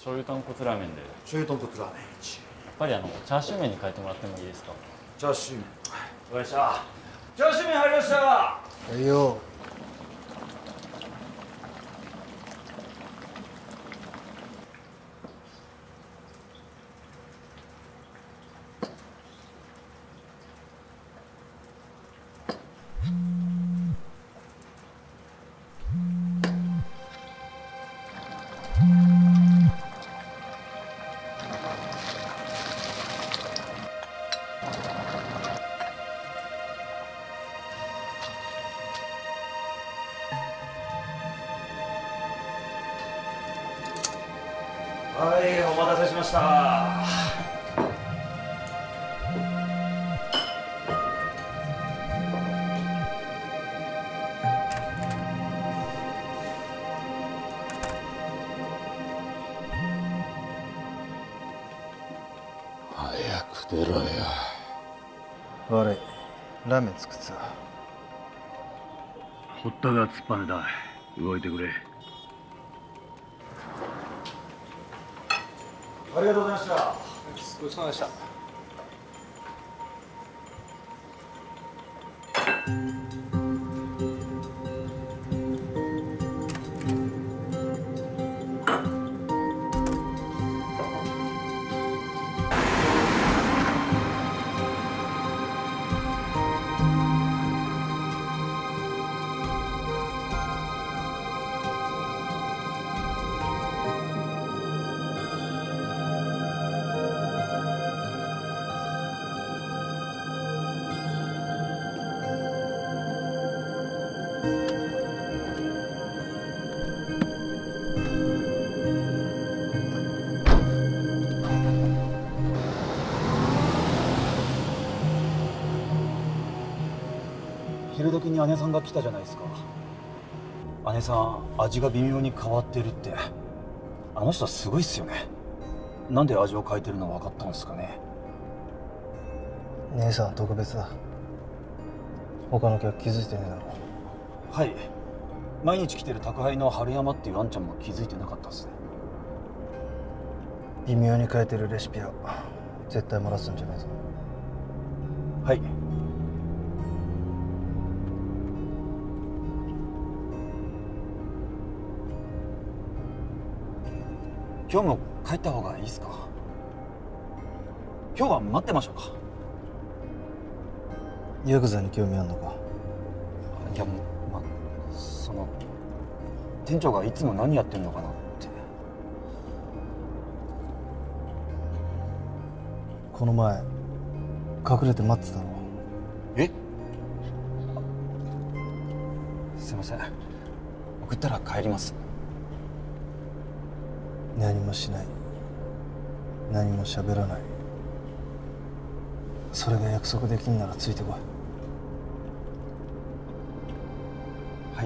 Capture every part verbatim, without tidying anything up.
醤油豚骨ラーメンで。 醤油豚骨ラーメンいち。 やっぱりあのチャーシュー麺に変えてもらってもいいですか？ チャーシュー麺。おいしゃ。チャーシュー麺入りました。 はいよ。 はい、お待たせしました。 早く出ろよ。 悪い、ラーメン作ってた。 堀田が突っぱねた。動いてくれ。 ありがとうございました。 ごちそうさまでした。 昼時に姉さんが来たじゃないですか。姉さん味が微妙に変わってるって。あの人はすごいっすよね。なんで味を変えてるの分かったんですかね。 姉さんは特別だ。他の客気づいてねえだろ。 はい、毎日来てる宅配の春山っていうあんちゃんも気づいてなかったっすね。 微妙に変えてるレシピは絶対漏らすんじゃないぞ。 はい。今日も帰った方がいいですか？今日は待ってましょうか？ ヤクザに興味あんのか？ いやもう、まあ、その店長がいつも何やってんのかなって。 この前隠れて待ってたろ。 え？すいません、送ったら帰ります。 何もしない、何も喋らない、それが約束できんならついてこい。 はい。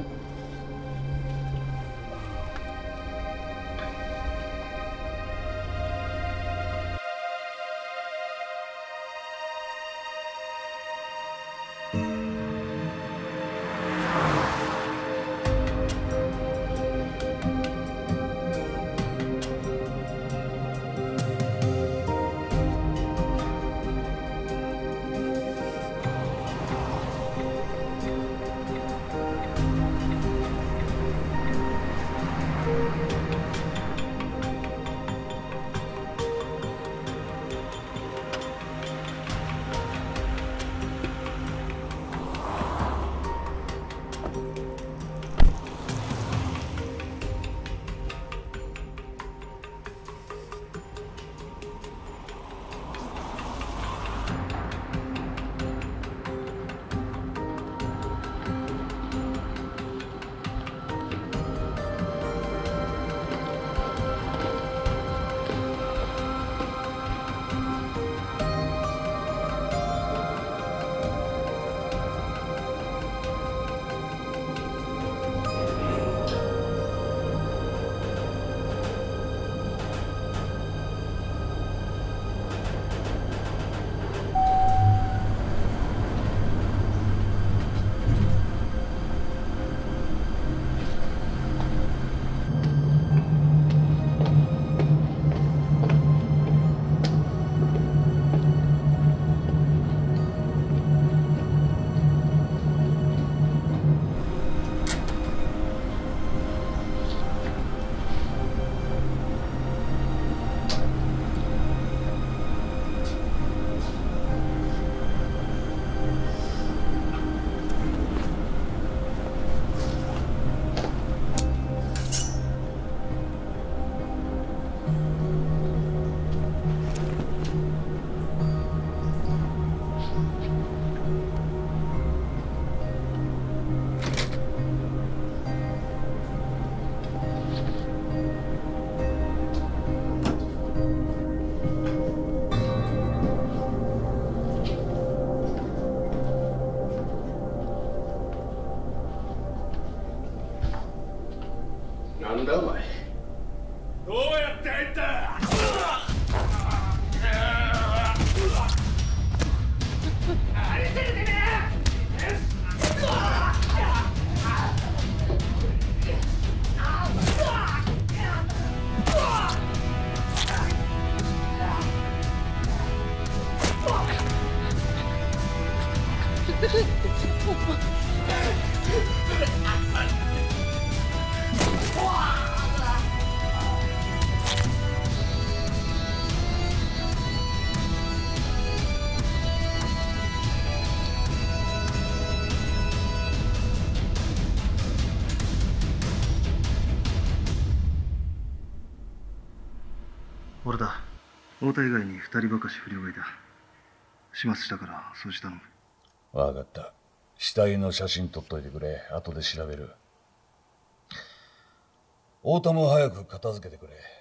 俺だ。太田以外に二人ばかし不良がいた。始末したから掃除頼む。 分かった。死体の写真撮っといてくれ。後で調べる。太田も早く片付けてくれ。